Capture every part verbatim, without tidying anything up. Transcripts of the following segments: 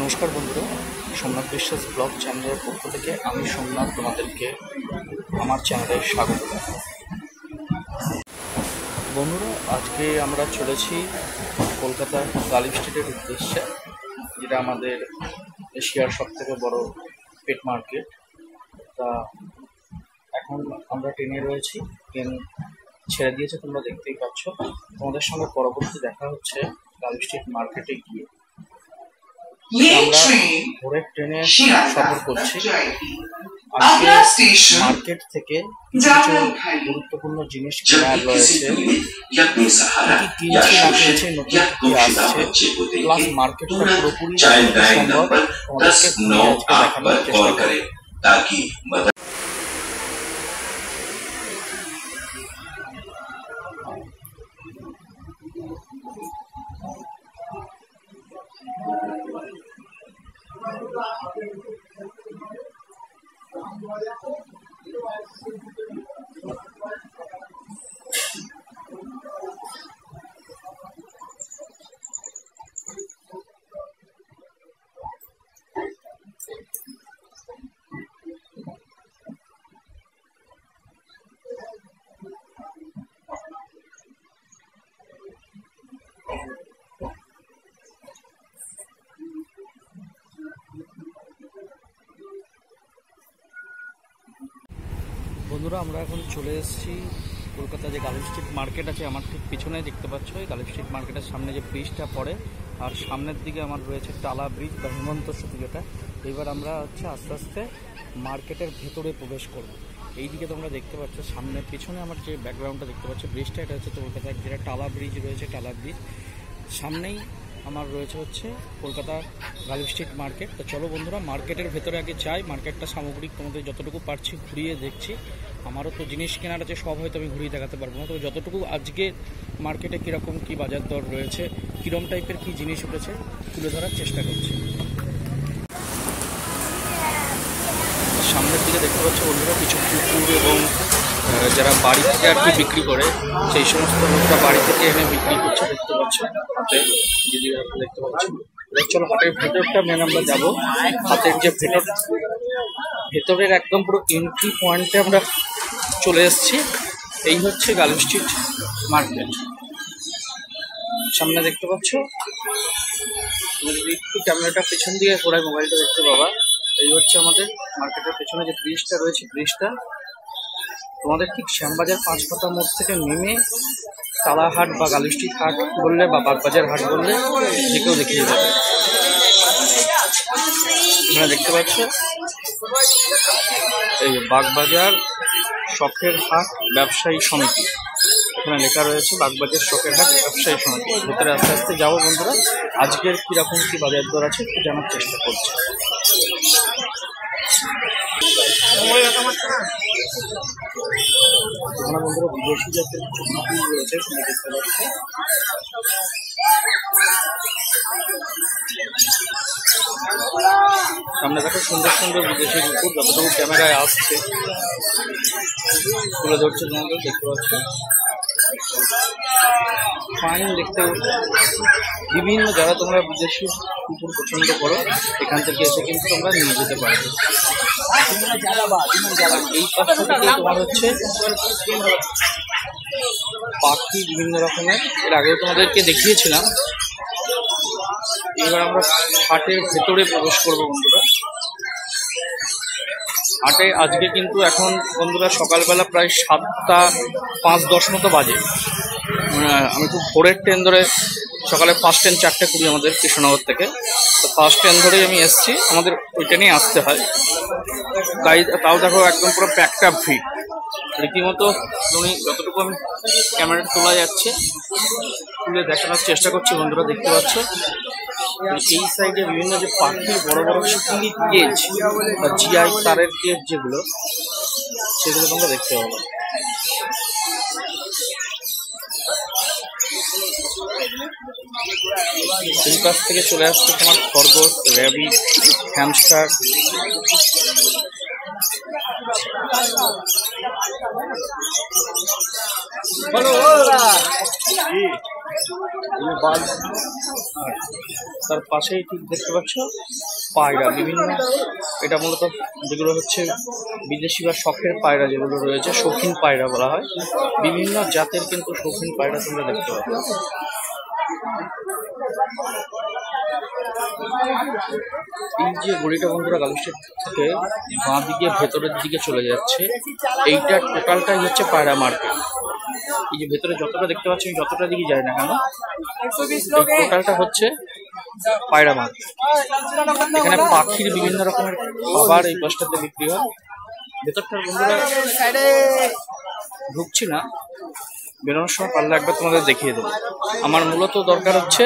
নমস্কার বন্ধুরা, সোমনাথ বিশ্বাস ব্লগ চ্যানেলের পক্ষ থেকে আমি সোমনাথ তোমাদেরকে আমার চ্যানেলে স্বাগত। বন্ধুরা, আজকে আমরা চলেছি কলকাতার গালিব স্ট্রিটের উদ্দেশ্যে, যেটা আমাদের এশিয়ার সব থেকে বড় পেট মার্কেট। তা এখন আমরা ট্রেনে রয়েছি, ট্রেন ছেড়ে দিয়েছে, তোমরা দেখতেই পাচ্ছ। তোমাদের সঙ্গে পরবর্তী দেখা হচ্ছে গালিব স্ট্রিট মার্কেটে গিয়ে। আমরা ভোরের ট্রেনে সফর করছি। আজকে মার্কেট থেকে কিছু গুরুত্বপূর্ণ জিনিস কেনার রয়েছে, কি কিনছি না কিনছি, নতুন কি আসছে, প্লাস মার্কেটটা পুরোপুরি সম্ভব তোমাদেরকে আজকে দেখানোর চেষ্টা করি। বন্ধুরা, আমরা এখন চলে এসেছি কলকাতা যে গালিব স্ট্রিট মার্কেট আছে, আমার ঠিক পিছনে দেখতে পাচ্ছ। এই গালিব স্ট্রিট মার্কেটের সামনে যে ব্রিজটা পড়ে, আর সামনের দিকে আমার রয়েছে টালা ব্রিজ বা হেমন্ত সেতু যেটা। এবার আমরা হচ্ছে আস্তে আস্তে মার্কেটের ভেতরে প্রবেশ করব। এই দিকে তোমরা দেখতে পাচ্ছ, সামনে পিছনে আমার যে ব্যাকগ্রাউন্ডটা দেখতে পাচ্ছ, ব্রিজটা এটা হচ্ছে কলকাতার যেটা টালা ব্রিজ রয়েছে, টালা ব্রিজ। সামনেই আমার রয়েছে হচ্ছে কলকাতার গালিব স্ট্রিট মার্কেট। তো চলো বন্ধুরা, মার্কেটের ভেতরে আগে যাই। মার্কেটটা সামগ্রিক তোমাদের যতটুকু পারছি ঘুরিয়ে দেখছি। আমারও তো জিনিস কেনার আছে, সব হয়তো আমি ঘুরিয়ে দেখাতে পারবো না, তবে যতটুকু আজকে মার্কেটে কীরকম কী বাজার দর রয়েছে, কীরকম টাইপের কী জিনিস উঠেছে তুলে ধরার চেষ্টা করছি। সামনের দিকে দেখতে পাচ্ছ বন্ধুরা, কিছু কুকুর এবং যারা বাড়ি থেকে আর কি বিক্রি করে, সেই সমস্ত লোকরা বাড়ি থেকে এনে বিক্রি করছে, দেখতে পাচ্ছ হাতে দিদি দেখতে পাচ্ছ। চলো হাটের ভেতরটা মেন আমরা যাবো। হাতের যে ভেতর ভেতরের একদম পুরো এন্ট্রি পয়েন্টে আমরা চলে এসেছি। এই হচ্ছে গালিব স্ট্রিট মার্কেট। সামনে দেখতে পাচ্ছ, যদি একটু ক্যামেরাটা পেছন দিকে ঘোরায় মোবাইলটা দেখতে পাবা। এই হচ্ছে আমাদের মার্কেটের পেছনে যে ব্রিজটা রয়েছে, ব্রিজটা তোমাদের ঠিক শ্যামবাজার পাঁচপাতা মোড় থেকে নেমে তালাহাট বা গালিব স্ট্রিট হাট বললে বা বাগবাজার হাট বললে যে কেউ দেখিয়ে যাবে। তোমরা দেখতে পাচ্ছ এই বাগবাজার শখের হাট ব্যবসায়ী সমিতি, এখানে লেখা রয়েছে বাগবাজার শখের হাট ব্যবসায়ী সমিতি। ভেতরে আস্তে আস্তে যাবো বন্ধুরা, আজকের কিরকম কি বাজার দর আছে একটু জানার চেষ্টা করছি। এখানে বন্ধুরা বিদেশি জাতের কিছু কুকুর রয়েছে, তোমরা দেখতে পাচ্ছ। সামনে দেখো সুন্দর সুন্দর বিদেশি কুকুর, যতটুকু ক্যামেরায় আসছে তুলে ধরছে তোমাদের, দেখতে পাচ্ছ। ফাইন দেখতে বিভিন্ন, যারা তোমরা বিদেশি কুকুর পছন্দ করো এখান থেকে এসে কিন্তু তোমরা নিয়ে যেতে পারবে। এই পাশটা থেকে তোমার হচ্ছে পাখি বিভিন্ন রকমের, এর আগেও তোমাদেরকে দেখিয়েছিলাম। এবার আমরা হাটের ভেতরে প্রবেশ করবো বন্ধুরা। হাটে আজকে কিন্তু এখন বন্ধুরা সকালবেলা প্রায় সাতটা পাঁচ দশ মতো বাজে। আমি খুব ভোরের ট্রেন ধরে, সকালে ফার্স্ট ট্রেন চারটে কুড়ি আমাদের কৃষ্ণনগর থেকে, তো ফার্স্ট ট্রেন ধরেই আমি এসেছি, আমাদের ওই ট্রেনেই আসতে হয়। তাই তাও দেখো একদম পুরো প্যাকটা ভিড় রীতিমতো। তুমি যতটুকু আমি ক্যামেরা তোলা যাচ্ছে তুলে দেখানোর চেষ্টা করছি বন্ধুরা, দেখতে পাচ্ছ। এই সাইডে বিভিন্ন যে পাখির বড় বড় স্টিল কেজ বা জিআই তারের কেজ যেগুলো, সেগুলো তোমরা দেখতে পাবো। এই পাশ থেকে চলে আসছে তোমার খরগোশ, র্যাবিট, হ্যামস্টার। আর তার পাশেই ঠিক দেখতে পাচ্ছ পায়রা বিভিন্ন, এটা মূলত যেগুলো হচ্ছে বিদেশি বা শখের পায়রা যেগুলো রয়েছে, শৌখিন পায়রা বলা হয়, বিভিন্ন জাতের কিন্তু শৌখিন পায়রা তোমরা দেখতে পাচ্ছ। এই যে গড়িটা বন্ধুরা গালু স্ট্রিট থেকে বাঁ দিকে ভেতরের দিকে চলে যাচ্ছে, এইটা টোটালটাই হচ্ছে পায়রা মার্কেট। এই যে ভেতরে যতটা দেখতে পাচ্ছি, যতটা দিকে যায় না কেন, টোটালটা হচ্ছে পায়রা মার্কেট। এখানে পাখির বিভিন্ন রকমের খাবার এই পাশটাতে বিক্রি হয়। ভেতরটার বন্ধুরা ঢুকছি না, বেরোনোর সময় পারলে একবার তোমাদের দেখিয়ে দেবো। আমার মূলত দরকার হচ্ছে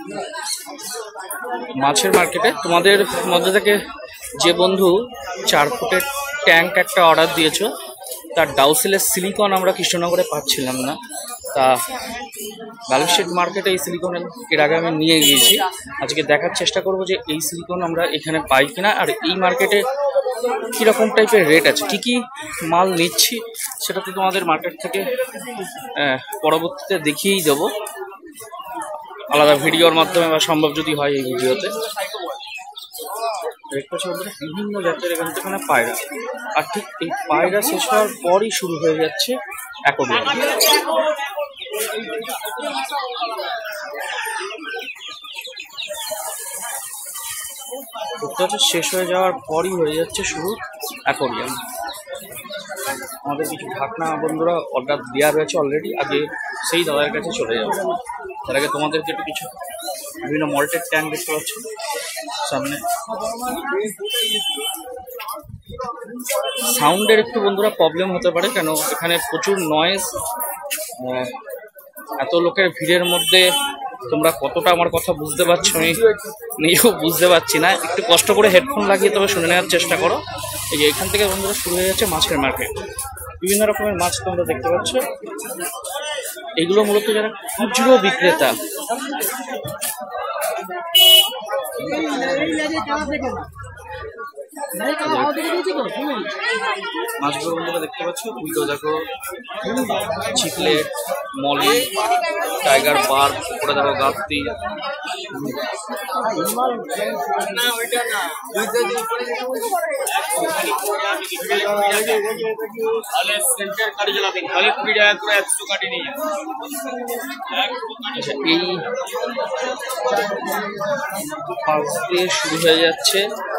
মাছের মার্কেটে। তোমাদের মধ্যে থেকে যে বন্ধু চার ফুটের ট্যাঙ্ক একটা অর্ডার দিয়েছো, তার ডাউসেলের সিলিকন আমরা কৃষ্ণনগরে পাচ্ছিলাম না, তা গালু স্ট্রিট মার্কেটে এই সিলিকন এর আগে আমি নিয়ে গিয়েছি। আজকে দেখার চেষ্টা করব যে এই সিলিকন আমরা এখানে পাই কিনা, আর এই মার্কেটে কীরকম টাইপের রেট আছে, কী কী মাল নিচ্ছি সেটা তো তোমাদের মার্কেট থেকে পরবর্তীতে দেখিয়েই দেবো আলাদা ভিডিওর মাধ্যমে, বা সম্ভব যদি হয় এই ভিডিওতে। বিভিন্ন জাতের এখান থেকে পায়রা, আর ঠিক এই পায়রা শেষ হওয়ার পরই শুরু হয়ে যাচ্ছে অ্যাকোয়ারিয়াম। শেষ হয়ে যাওয়ার পরই হয়ে যাচ্ছে শুরু অ্যাকোয়ারিয়াম। আমাদের কিছু ঢাকনা বন্ধুরা অর্ডার দেওয়া রয়েছে অলরেডি, আগে সেই দাদার কাছে চলে যাবে। তার আগে তোমাদেরকে একটু কিছু বিভিন্ন মল্টের ট্যাঙ্ক দেখতে পাচ্ছি সামনে। সাউন্ডের একটু বন্ধুরা প্রবলেম হতে পারে, কেন এখানে প্রচুর নয়েজ। এত লোকের ভিড়ের মধ্যে তোমরা কতটা আমার কথা বুঝতে পারছো আমি নিজেও বুঝতে পারছি না, একটু কষ্ট করে হেডফোন লাগিয়ে তবে শুনে নেওয়ার চেষ্টা করো। এই যে এখান থেকে বন্ধুরা শুরু হয়ে যাচ্ছে মাছের মার্কেট। বিভিন্ন রকমের মাছ তোমরা দেখতে পাচ্ছ। এগুলো মূলত যারা খুচরো বিক্রেতা, মাছগুলো বন্ধুরা দেখতে পাচ্ছ, উল্টো দেখো চিকলেট, মলি, টাইগার বার্ড, উপরে দেখো গাপ্তি। এই পাশ দিয়ে শুরু হয়ে যাচ্ছে।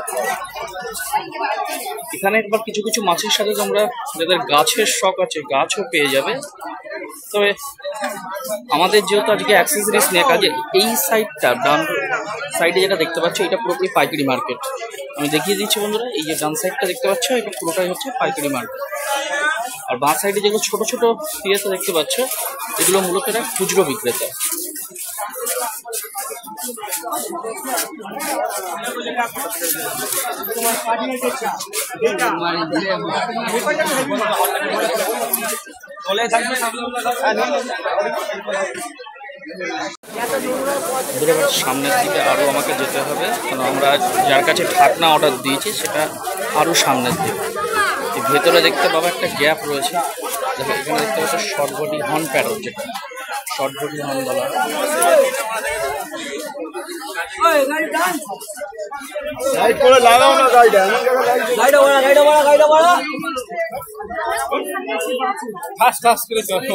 এখানে একবার কিছু কিছু মাছের সাথে তোমরা যাদের গাছের শখ আছে গাছও পেয়ে যাবে। তবে আমাদের যেহেতু আজকে অ্যাক্সেসরিজ নিয়ে কাজে, এই সাইডটা ডান সাইডে যেটা দেখতে পাচ্ছ এটা পুরোপুরি পাইকারি মার্কেট। আমি দেখিয়ে দিচ্ছি বন্ধুরা, এই যে ডান সাইডটা দেখতে পাচ্ছ এটা পুরোটাই হচ্ছে পাইকারি মার্কেট। আর বাঁ সাইডে যেগুলো ছোট ছোট পিএসে দেখতে পাচ্ছ এগুলো মূলত একটা খুচরো বিক্রেতা। সামনের দিকে আরো আমাকে যেতে হবে, কারণ আমরা যার কাছে ঢাকনা অর্ডার দিয়েছি সেটা আরো সামনের দিকে। ভেতরে দেখতে পাবো একটা গ্যাপ রয়েছে, দেখো এখানে দেখতে পাচ্ছ শর্ট বডি হর্ন প্যারট, যেটা শর্ট বডি হর্ন বলা। লাইট করে লাগাও না গাইডা, গাইডা বড়া গাইডা বড়া গাইডা বড়া ফাস্ট ফাস্ট করে চলো।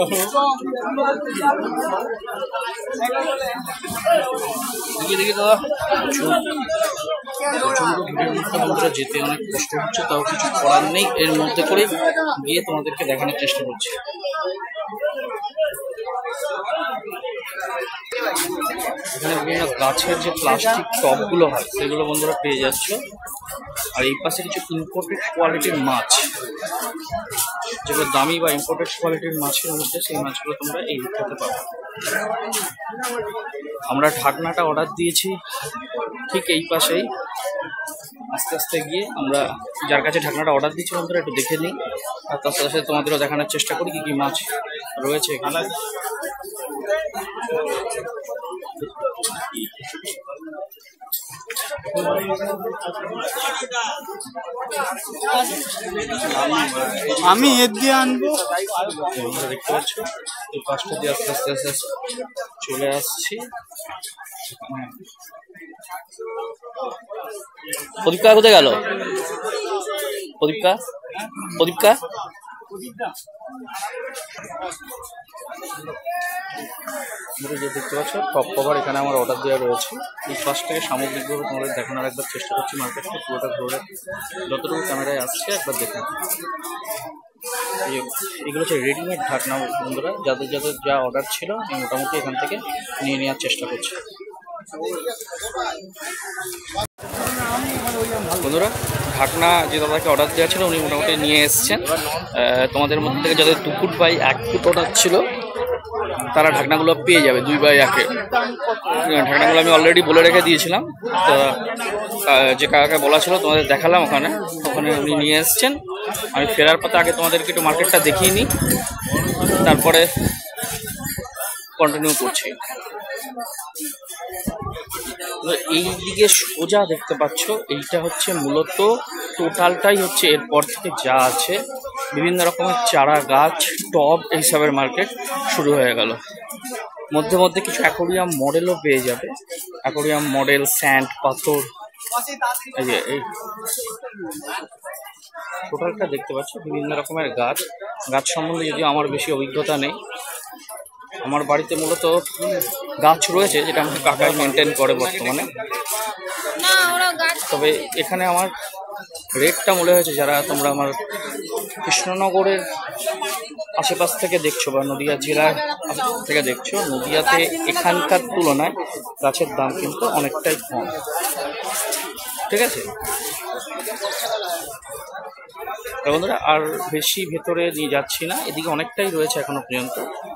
দেখি দেখি দাদা, বন্ধুরা যেতে অনেক কষ্ট হচ্ছে, তাও কিছু করার নেই, এর মধ্যে করে গিয়ে তোমাদেরকে দেখানোর চেষ্টা করছি। এখানে বিভিন্ন গাছের যে প্লাস্টিক টবগুলো হয় সেগুলো বন্ধুরা পেয়ে যাচ্ছ। আর এই পাশে কিছু ইম্পোর্টেড কোয়ালিটির মাছ, যেগুলো দামি বা ইম্পোর্টেড কোয়ালিটির মাছের মধ্যে সেই মাছগুলো তোমরা এই খেতে পারো। আমরা ঢাকনাটা অর্ডার দিয়েছি ঠিক এই পাশেই, আস্তে আস্তে গিয়ে আমরা যার কাছে ঢাকনাটা অর্ডার দিচ্ছি বন্ধুরা একটু দেখে নিই, আর তার সাথে সাথে তোমাদেরও দেখানোর চেষ্টা করি কি কি মাছ রয়েছে এখানে। আমি এর দিয়ে আনবো, দেখতে পাচ্ছ এই পাঁচটা দিয়ে আস্তে আস্তে আস্তে চলে আসছি। প্রদীপকা কোথায় গেল? প্রদীপকা প্রদীপকা যে দেখতে পাচ্ছ টপ কভার এখানে আমার অর্ডার দেওয়া রয়েছে। এই ফার্স্টটাকে সামগ্রিকভাবে তোমাদের দেখানোর একবার চেষ্টা করছি, মার্কেটটা পুরোটা ঘুরে যতটুকু ক্যামেরায় আসছে একবার দেখুন। এগুলো হচ্ছে রেডিমেড ঢাকনা বন্ধুরা, যাদের যাদের যা অর্ডার ছিল আমি মোটামুটি এখান থেকে নিয়ে নেওয়ার চেষ্টা করছি। বন্ধুরা ঢাকনা যে দাদাকে অর্ডার দেওয়া ছিল উনি মোটামুটি নিয়ে এসছেন। তোমাদের মধ্যে থেকে যাদের দু ফুট বাই এক ফুট অর্ডার ছিল তারা ঢাকনাগুলো পেয়ে যাবে দুই বাই একে। ঢাকনাগুলো আমি অলরেডি বলে রেখে দিয়েছিলাম, তো যে কাকাকে বলা ছিল তোমাদের দেখালাম ওখানে, ওখানে উনি নিয়ে এসছেন। আমি ফেরার পথে আগে তোমাদেরকে একটু মার্কেটটা দেখিয়ে নিই, তারপরে কন্টিনিউ করছি। এই দিকে সোজা দেখতে পাচ্ছ এইটা হচ্ছে মূলত টোটালটাই হচ্ছে এরপর থেকে যা আছে বিভিন্ন রকমের চারা গাছ টব এইসবের মার্কেট শুরু হয়ে গেল। মধ্যে মধ্যে কিছু অ্যাকোরিয়াম মডেলও পেয়ে যাবে, অ্যাকোরিয়াম মডেল, স্যান্ড, পাথর। এই যে এই টোটালটা দেখতে পাচ্ছ বিভিন্ন রকমের গাছ। গাছ সম্বন্ধে যদিও আমার বেশি অভিজ্ঞতা নেই, আমার বাড়িতে মূলত গাছ রয়েছে যেটা আমাকে কাকাই মেনটেন করে বর্তমানে। তবে এখানে আমার রেটটা মনে হয়েছে, যারা তোমরা আমার কৃষ্ণনগরের আশেপাশ থেকে দেখছো বা নদিয়া জেলার থেকে দেখছো, নদিয়াতে এখানকার তুলনায় গাছের দাম কিন্তু অনেকটাই কম। ঠিক আছে বন্ধুরা, আর বেশি ভেতরে নিয়ে যাচ্ছি না, এদিকে অনেকটাই রয়েছে এখনো পর্যন্ত।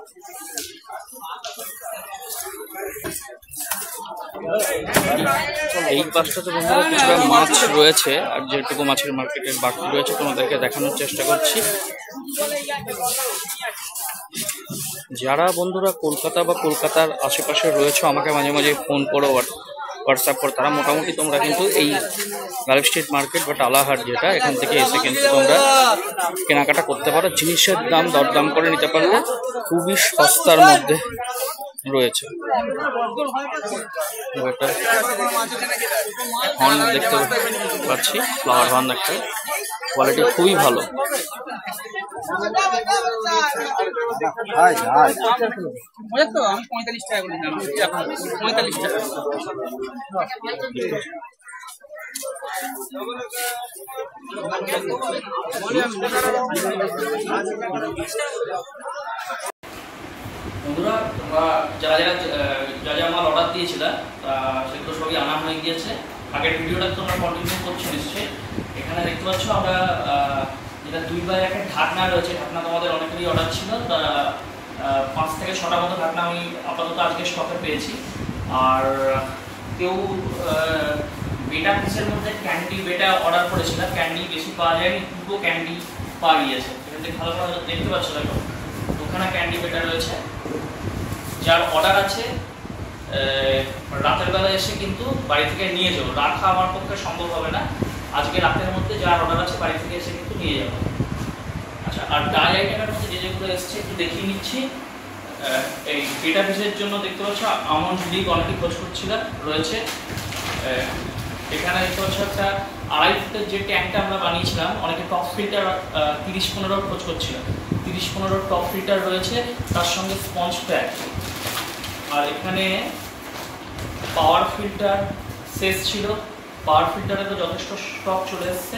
এই পাশটাতে বন্ধুরা কিছুটা মাছ রয়েছে, আর যেটুকু মাছের মার্কেটের বাকি রয়েছে তোমাদেরকে দেখানোর চেষ্টা করছি। যারা বন্ধুরা কলকাতা বা কলকাতার আশেপাশে রয়েছে আমাকে মাঝে মাঝে ফোন করো, হোয়াটসঅ্যাপ করো, তারা মোটামুটি তোমরা কিন্তু এই গালফ স্ট্রিট মার্কেট বা টালাহাট যেটা, এখান থেকে এসে কিন্তু তোমরা কেনাকাটা করতে পারো। জিনিসের দাম দরদাম করে নিতে পারলে খুবই সস্তার মধ্যে রয়েছে। হর্ন দেখতে পাচ্ছি, ফ্লাওয়ার হর্ন একটা, কোয়ালিটি খুবই ভালো। পঁয়তাল্লিশ টাকা করে পঁয়তাল্লিশ টাকা বন্ধুরা, তোমরা যারা যারা যা যা আমার অর্ডার দিয়েছিল সেগুলো সবই আনা হয়ে গিয়েছে। আগের ভিডিওটা তোমরা কন্টিনিউ করছো নিশ্চয়ই। এখানে দেখতে পাচ্ছ আমরা যেটা দুই বাই একটা ঢাকনা রয়েছে, ঢাকনা তোমাদের অনেকেরই অর্ডার ছিল, পাঁচ থেকে ছটা মতো ঢাকনা আমি আপাতত আজকে স্টকে পেয়েছি। আর কেউ বেটা পিসের মধ্যে ক্যান্ডি বেটা অর্ডার করেছিলাম, ক্যান্ডি বেশি পাওয়া যায়নি, দুটো ক্যান্ডি পাওয়া গিয়েছে। এখান থেকে ভালো ভালো দেখতে পাচ্ছ, দেখো ওখানে ক্যান্ডি বেটা রয়েছে। যার অর্ডার আছে রাতের বেলা এসে কিন্তু বাড়ি থেকে নিয়ে যাবো, রাখা আমার পক্ষে সম্ভব হবে না। আজকে রাতের মধ্যে যার অর্ডার আছে বাড়ি থেকে এসে কিন্তু নিয়ে যাবো। আচ্ছা, আর ডাই আইটেমের মধ্যে যে যেগুলো এসছে একটু দেখিয়ে নিচ্ছি। এই বেটা পিসের জন্য দেখতে পাচ্ছ আমন্ড লিগ অনেকেই খোঁজ করছিল রয়েছে। এখানে দেখতে পাচ্ছ একটা আড়াই ফুটের যে ট্যাঙ্কটা আমরা বানিয়েছিলাম, অনেকে টপ ফিল্টার তিরিশ পনেরো খোঁজ করছিল, তিরিশ পনেরো টপ ফিল্টার রয়েছে, তার সঙ্গে স্পঞ্জ প্যাক। আর এখানে পাওয়ার ফিল্টার শেষ ছিল, পাওয়ার ফিল্টারে তো যথেষ্ট স্টক চলে এসছে।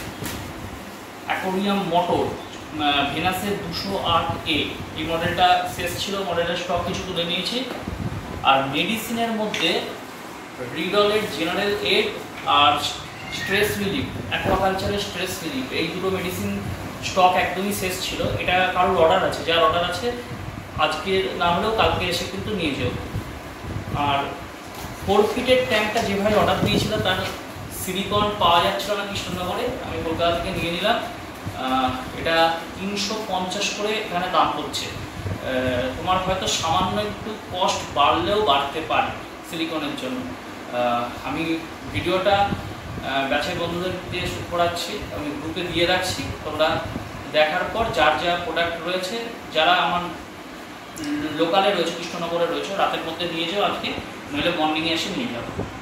অ্যাকোরিয়াম মোটর ভেনাসের দুশো আট এ, এই মডেলটা শেষ ছিল, মডেলের স্টক কিছু তুলে নিয়েছি। আর মেডিসিনের মধ্যে রিডলের জেনারেল এড আর স্ট্রেস রিলিফ, অ্যাকোয়াকালচারের স্ট্রেস রিলিফ, এই দুটো মেডিসিন স্টক একদমই শেষ ছিল। এটা কারোর অর্ডার আছে, যার অর্ডার আছে আজকে না হলেও কালকে এসে কিন্তু নিয়ে যাও। আর ফোর ফিটের ট্যাঙ্কটা যেভাবে অর্ডার দিয়েছিল তার সিলিকন পাওয়া যাচ্ছিল না কৃষ্ণনগরে, আমি কলকাতা থেকে নিয়ে নিলাম। এটা তিনশো পঞ্চাশ করে এখানে দাম পড়ছে। তোমার হয়তো সামান্য একটু কস্ট বাড়লেও বাড়তে পারে সিলিকনের জন্য। আমি ভিডিওটা ব্যাচের বন্ধুদের দিয়ে শুট করাচ্ছি, আমি গ্রুপে দিয়ে রাখছি, তোমরা দেখার পর যার যা প্রোডাক্ট রয়েছে, যারা আমার লোকালে রয়েছে কৃষ্ণনগরে রয়েছে, রাতের মধ্যে নিয়ে যাও, আজকে নইলে মর্নিংয়ে এসে নিয়ে যাবো।